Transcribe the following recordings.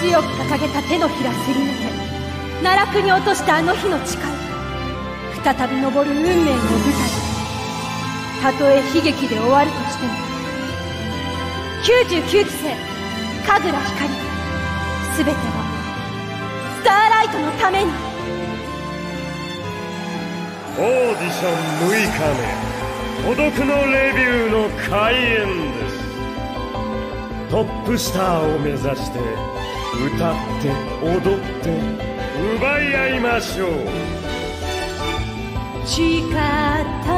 強く掲げた手のひらすり抜け奈落に落としたあの日の誓い、再び登る運命の舞台、たとえ悲劇で終わるとしても99期生神楽光、すべてはスターライトのために。 オーディション6日目、孤独のレビューの開演です。トップスターを目指して歌って踊って奪い合いましょう。 誓った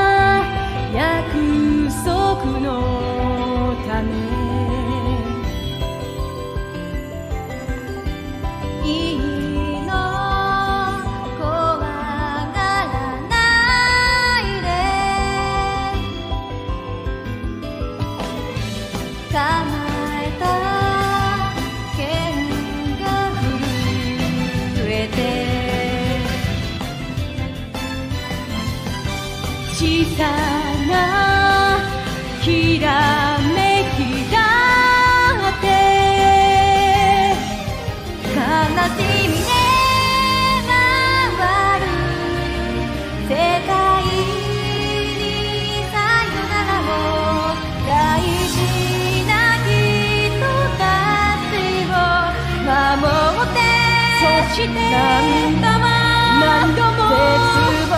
約束のため、いいの怖がらないで、構えた剣が震えて、小さなきらめきだって悲しみで回る世界にさよならを、大事な人たちを守って、そして何度も絶望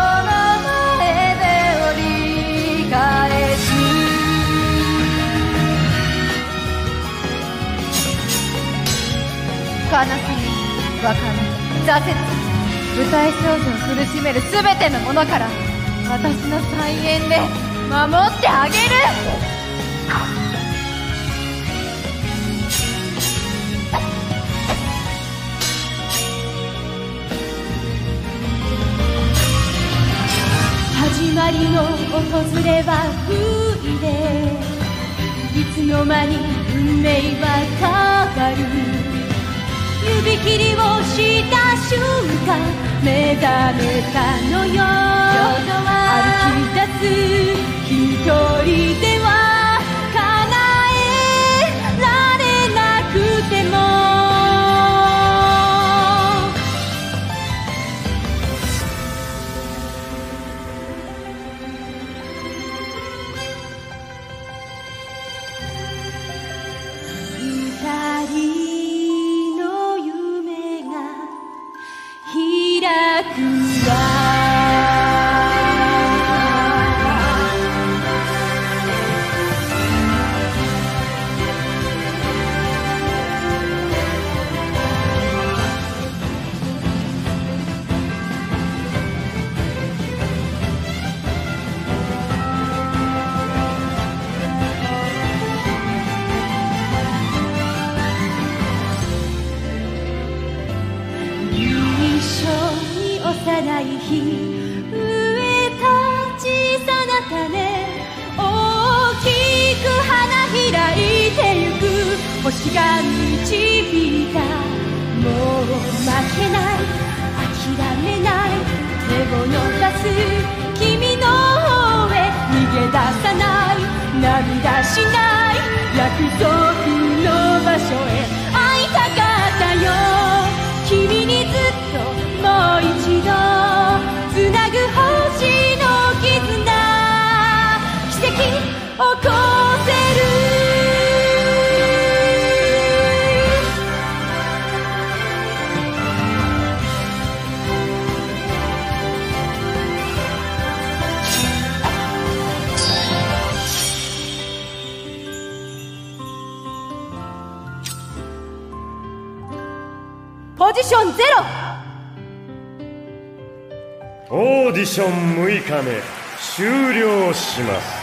悲しみ、別れ、挫折、舞台少女を苦しめるすべてのものから私の再演で守ってあげる。始まりの訪れは不意で、いつの間に運命は変わる。指切りをした瞬間目覚めたのよ。歩き出す一人では叶えられなくても、二人開くわ。幼い日植えた小さな種、大きく花開いてゆく星が導いた。もう負けない、諦めない、手を伸ばす君の方へ、逃げ出さない、涙しない約束の場所へ。会いたかったよ君にずっと、もう一度つなぐ星の絆、奇跡起こせる。ポジションゼロ。 オーディション6日目終了します。